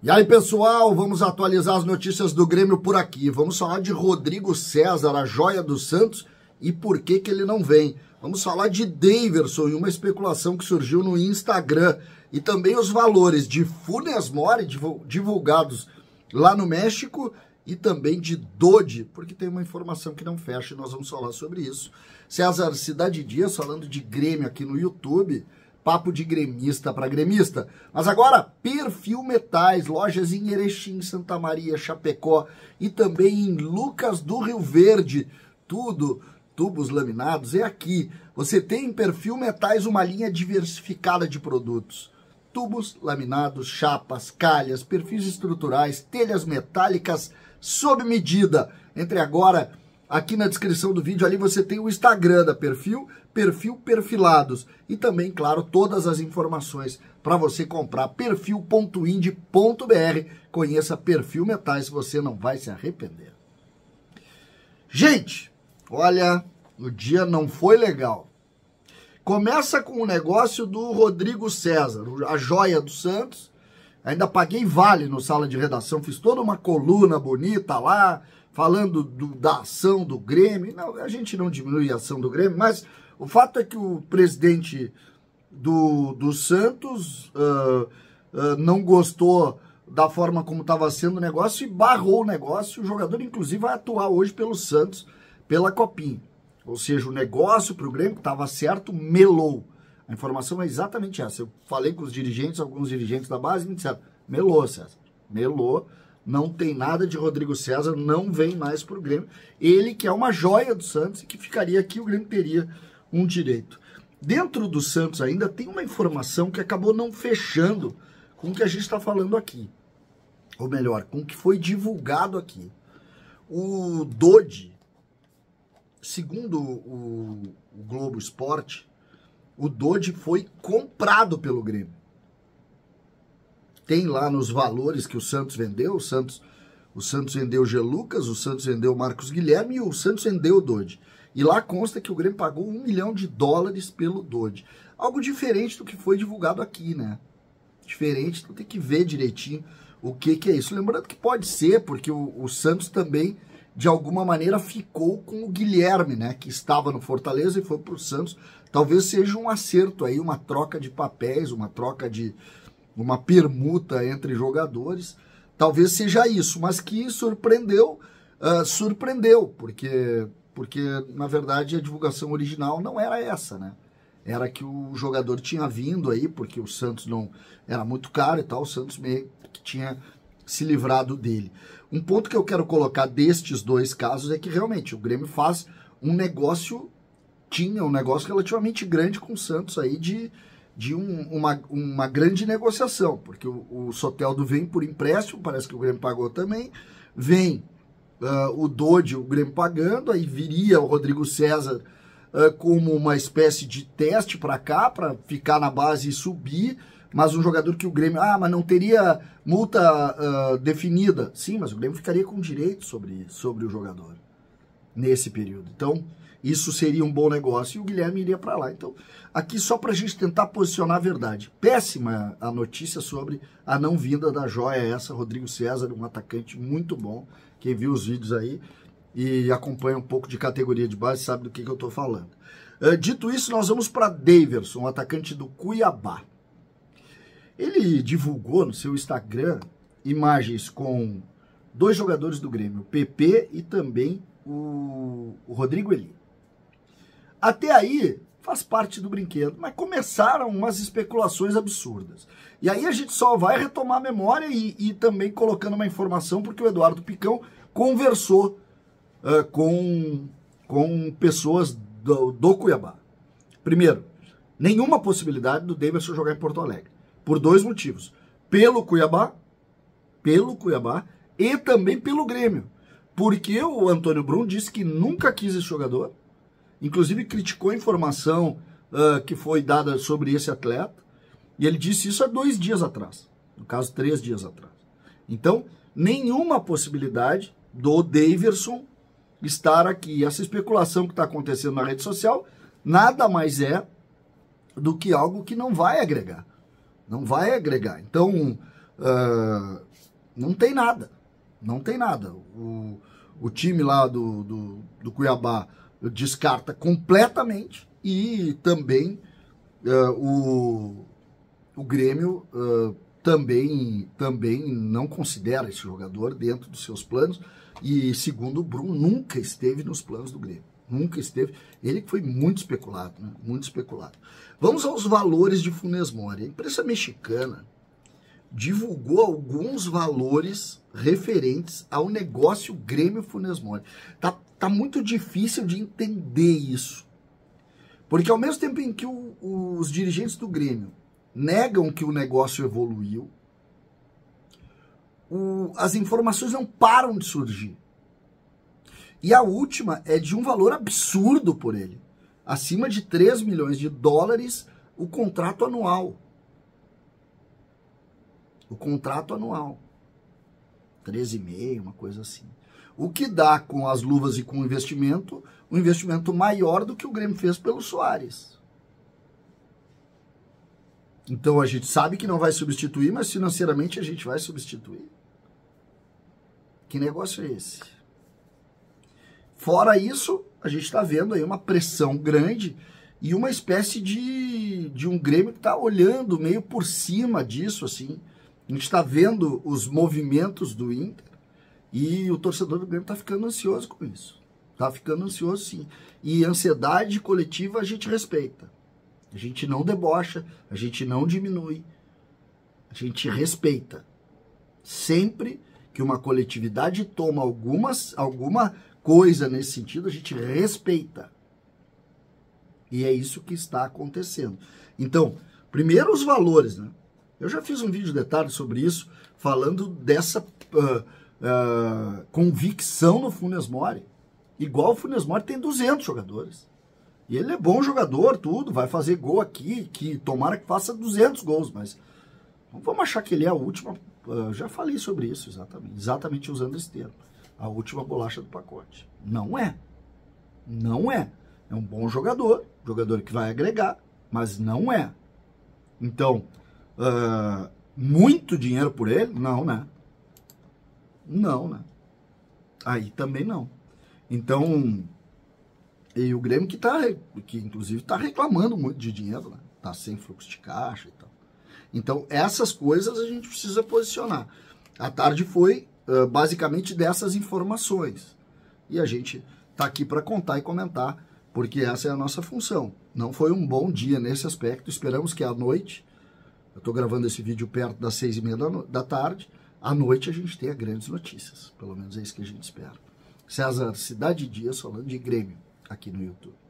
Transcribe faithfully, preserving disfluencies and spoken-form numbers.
E aí, pessoal, vamos atualizar as notícias do Grêmio por aqui. Vamos falar de Rodrigo César, a joia do Santos, e por que que ele não vem. Vamos falar de Daverson e uma especulação que surgiu no Instagram. E também os valores de Funes Mori divulgados lá no México e também de Dodi, porque tem uma informação que não fecha e nós vamos falar sobre isso. César Cidade Dias falando de Grêmio aqui no YouTube. Papo de gremista para gremista. Mas agora, Perfil Metais, lojas em Erechim, Santa Maria, Chapecó e também em Lucas do Rio Verde. Tudo, tubos laminados, é aqui. Você tem em Perfil Metais uma linha diversificada de produtos. Tubos laminados, chapas, calhas, perfis estruturais, telhas metálicas sob medida. Entre agora, aqui na descrição do vídeo, ali você tem o Instagram da Perfil, Perfil Perfilados. E também, claro, todas as informações para você comprar perfil ponto ind ponto br. Conheça Perfil Metais, você não vai se arrepender. Gente, olha, o dia não foi legal. Começa com o negócio do Rodrigo César, a joia do Santos. Ainda paguei vale no sala de redação, fiz toda uma coluna bonita lá, falando do, da ação do Grêmio. Não, a gente não diminui a ação do Grêmio, mas o fato é que o presidente do, do Santos uh, uh, não gostou da forma como estava sendo o negócio e barrou o negócio. O jogador, inclusive, vai atuar hoje pelo Santos, pela Copinha. Ou seja, o negócio para o Grêmio que estava certo, melou. A informação é exatamente essa. Eu falei com os dirigentes, alguns dirigentes da base, me disseram, melou, César, melou. Não tem nada de Rodrigo César, não vem mais para o Grêmio. Ele que é uma joia do Santos e que ficaria aqui, o Grêmio teria um direito. Dentro do Santos ainda tem uma informação que acabou não fechando com o que a gente está falando aqui. Ou melhor, com o que foi divulgado aqui. O Dodi, segundo o, o Globo Esporte, o Dodi foi comprado pelo Grêmio. Tem lá nos valores que o Santos vendeu, o Santos, o Santos vendeu o G. Lucas, o Santos vendeu o Marcos Guilherme e o Santos vendeu o Dodi. E lá consta que o Grêmio pagou um milhão de dólares pelo Dodi. Algo diferente do que foi divulgado aqui, né? Diferente, então tem que ver direitinho o que, que é isso. Lembrando que pode ser, porque o, o Santos também, de alguma maneira, ficou com o Guilherme, né? Que estava no Fortaleza e foi para o Santos. Talvez seja um acerto aí, uma troca de papéis, uma troca de... uma permuta entre jogadores, talvez seja isso, mas que surpreendeu, uh, surpreendeu, porque, porque, na verdade, a divulgação original não era essa, né? Era que o jogador tinha vindo aí, porque o Santos não era muito caro e tal, o Santos meio que tinha se livrado dele. Um ponto que eu quero colocar destes dois casos é que, realmente, o Grêmio faz um negócio, tinha um negócio relativamente grande com o Santos aí de... de um, uma, uma grande negociação, porque o, o Soteldo vem por empréstimo, parece que o Grêmio pagou também, vem uh, o Dodi, o Grêmio pagando, aí viria o Rodrigo César uh, como uma espécie de teste para cá, para ficar na base e subir, mas um jogador que o Grêmio, ah, mas não teria multa uh, definida. Sim, mas o Grêmio ficaria com direito sobre, sobre o jogador nesse período. Então, isso seria um bom negócio e o Guilherme iria para lá. Então, aqui só para a gente tentar posicionar a verdade. Péssima a notícia sobre a não vinda da joia essa, Rodrigo César, um atacante muito bom. Quem viu os vídeos aí e acompanha um pouco de categoria de base sabe do que, que eu estou falando. Uh, dito isso, nós vamos para Daverson, um atacante do Cuiabá. Ele divulgou no seu Instagram imagens com dois jogadores do Grêmio, o P P e também o, o Rodrigo Eli. Até aí, faz parte do brinquedo, mas começaram umas especulações absurdas. E aí a gente só vai retomar a memória e, e também colocando uma informação, porque o Eduardo Picão conversou uh, com, com pessoas do, do Cuiabá. Primeiro, nenhuma possibilidade do Daverson jogar em Porto Alegre, por dois motivos. Pelo Cuiabá, pelo Cuiabá e também pelo Grêmio. Porque o Antônio Brum disse que nunca quis esse jogador, inclusive criticou a informação uh, que foi dada sobre esse atleta, e ele disse isso há dois dias atrás, no caso, três dias atrás. Então, nenhuma possibilidade do Daverson estar aqui. Essa especulação que está acontecendo na rede social nada mais é do que algo que não vai agregar. Não vai agregar. Então, uh, Não tem nada. Não tem nada. O, o time lá do, do, do Cuiabá descarta completamente e também uh, o, o Grêmio uh, também, também não considera esse jogador dentro dos seus planos e, segundo o Bruno, nunca esteve nos planos do Grêmio. Nunca esteve. Ele foi muito especulado, né? Muito especulado. Vamos aos valores de Funes Mori. A imprensa mexicana divulgou alguns valores referentes ao negócio Grêmio Funes Mori. Tá, tá muito difícil de entender isso. Porque ao mesmo tempo em que o, os dirigentes do Grêmio negam que o negócio evoluiu, o, as informações não param de surgir. E a última é de um valor absurdo por ele. Acima de três milhões de dólares o contrato anual. O contrato anual. treze vírgula cinco, uma coisa assim. O que dá com as luvas e com o investimento, um investimento maior do que o Grêmio fez pelo Soares. Então a gente sabe que não vai substituir, mas financeiramente a gente vai substituir. Que negócio é esse? Fora isso, a gente está vendo aí uma pressão grande e uma espécie de, de um Grêmio que está olhando meio por cima disso, assim. A gente está vendo os movimentos do Inter e o torcedor do Grêmio está ficando ansioso com isso. Está ficando ansioso, sim. E ansiedade coletiva a gente respeita. A gente não debocha, a gente não diminui. A gente respeita. Sempre que uma coletividade toma algumas, alguma coisa nesse sentido, a gente respeita. E é isso que está acontecendo. Então, primeiro os valores, né? Eu já fiz um vídeo de detalhes sobre isso, falando dessa uh, uh, convicção no Funes Mori. Igual o Funes Mori tem duzentos jogadores. E ele é bom jogador, tudo, vai fazer gol aqui, que tomara que faça duzentos gols, mas não vamos achar que ele é a última, uh, já falei sobre isso exatamente, exatamente usando esse termo, a última bolacha do pacote. Não é. Não é. É um bom jogador, jogador que vai agregar, mas não é. Então, Uh, muito dinheiro por ele? Não, né? Não, né? Aí também não. Então, e o Grêmio que tá, que inclusive tá reclamando muito de dinheiro, né? Tá sem fluxo de caixa e tal. Então, essas coisas a gente precisa posicionar. A tarde foi uh, basicamente dessas informações. E a gente tá aqui para contar e comentar, porque essa é a nossa função. Não foi um bom dia nesse aspecto. Esperamos que à noite, eu estou gravando esse vídeo perto das seis e meia da, da tarde, à noite a gente tenha grandes notícias. Pelo menos é isso que a gente espera. César Cidade Dias falando de Grêmio aqui no YouTube.